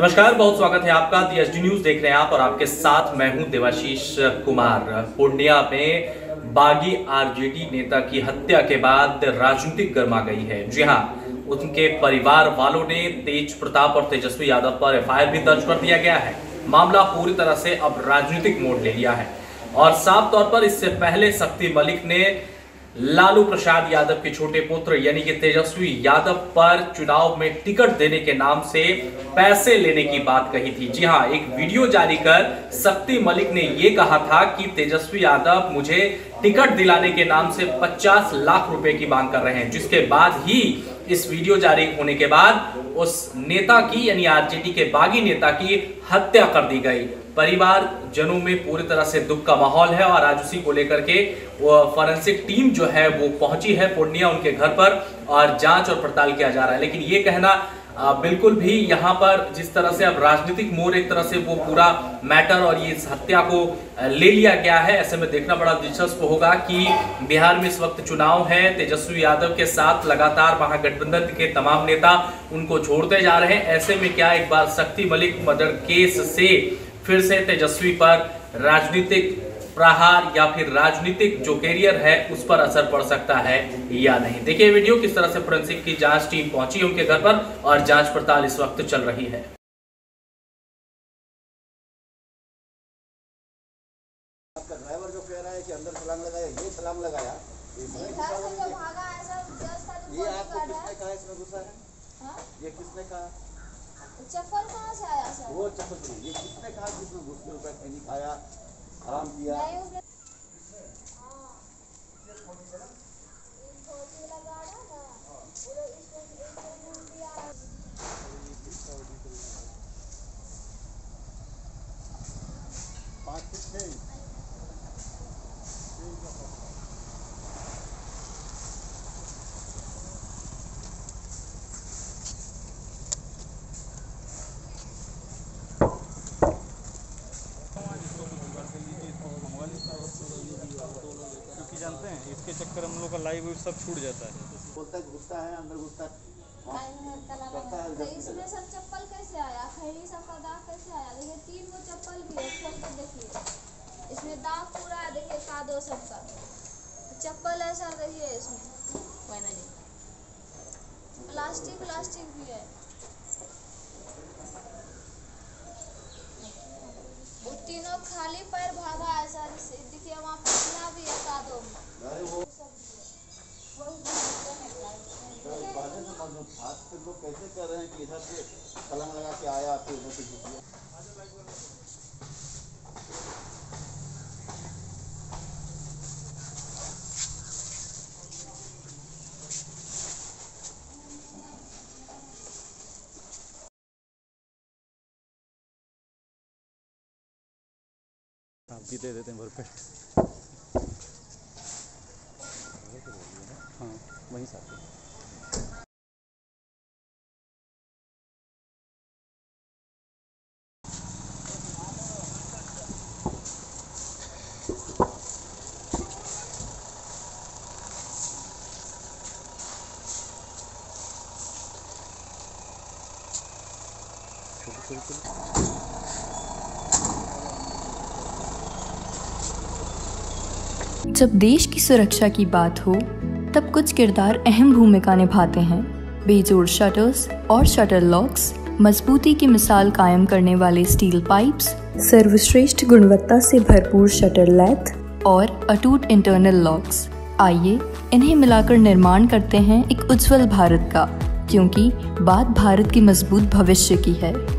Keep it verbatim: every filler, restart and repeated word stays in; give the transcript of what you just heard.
नमस्कार, बहुत स्वागत है आपका। दी एच डी न्यूज देख रहे हैं आप और आपके साथ मैं हूं देवाशीष कुमार। पूर्णिया में बागी आर जे डी नेता की हत्या के बाद राजनीतिक गर्मा गई है। जी हां, उनके परिवार वालों ने तेज प्रताप और तेजस्वी यादव पर एफ आई आर भी दर्ज कर दिया गया है। मामला पूरी तरह से अब राजनीतिक मोड़ ले लिया है और साफ तौर पर इससे पहले शक्ति मलिक ने लालू प्रसाद यादव के छोटे पुत्र यानी कि तेजस्वी यादव पर चुनाव में टिकट देने के नाम से पैसे लेने की बात कही थी। जी हां, एक वीडियो जारी कर शक्ति मलिक ने यह कहा था कि तेजस्वी यादव मुझे टिकट दिलाने के नाम से पचास लाख रुपए की मांग कर रहे हैं, जिसके बाद ही इस वीडियो जारी होने के बाद उस नेता की यानी आर जे डी के बागी नेता की हत्या कर दी गई। परिवार जनों में पूरी तरह से दुख का माहौल है और आज उसी को लेकर के वो फॉरेंसिक टीम जो है वो पहुंची है पूर्णिया उनके घर पर और जांच और पड़ताल किया जा रहा है। लेकिन ये कहना आ, बिल्कुल भी यहाँ पर जिस तरह से अब राजनीतिक मोड़ एक तरह से वो पूरा मैटर और ये इस हत्या को ले लिया गया है, ऐसे में देखना बड़ा दिलचस्प होगा कि बिहार में इस वक्त चुनाव है। तेजस्वी यादव के साथ लगातार महागठबंधन के तमाम नेता उनको छोड़ते जा रहे हैं। ऐसे में क्या एक बार शक्ति मलिक मर्डर केस से फिर से तेजस्वी पर राजनीतिक प्रहार या फिर राजनीतिक जो कैरियर है उस पर असर पड़ सकता है या नहीं। देखिए वीडियो किस तरह से फोरेंसिक की जांच टीम पहुंची है उनके घर पर और जांच पड़ताल इस वक्त चल रही है। आपका ड्राइवर जो कह रहा है कि अंदर छलांग लगाया, ये छलांग लगाया, ये आपको किसने कहा इसमें घुसा है? ये किसने कहा? चप्पल कहाँ से आया सर? वो चप्पल नहीं, ये किसने कहा जिसमें घुस के रुपए कहीं खाया, आराम किया? पाँच छः जानते हैं इसके चक्कर हम लोग का लाइव सब छूट जाता है। बोलता है घुसता है अंदर घुसता है। तो इसमें सब चप्पल कैसे आया? खैरी सब का दाग कैसे आया? देखिए तीन गो चप्पल भी है, खोल के देखिए इसमें दाग पूरा है। देखिए कादो सबका चप्पल है सर, देखिए इसमें प्लास्टिक प्लास्टिक भी है। वो तीनों खाली पैर भागा है सर। देखिए वहाँ पतला भी है कादो में। लोग कैसे कर रहे हैं कि इधर से छलांग लगा के आया फिर उधर से घुस गया। आप भी दे देते हैं भरपेट। हाँ वहीं साथ जब देश की सुरक्षा की बात हो तब कुछ किरदार अहम भूमिका निभाते हैं। बेजोड़ शटर्स और शटर लॉक्स, मजबूती की मिसाल कायम करने वाले स्टील पाइप्स, सर्वश्रेष्ठ गुणवत्ता से भरपूर शटर लैथ और अटूट इंटरनल लॉक्स। आइए इन्हें मिलाकर निर्माण करते हैं एक उज्जवल भारत का, क्योंकि बात भारत की मजबूत भविष्य की है।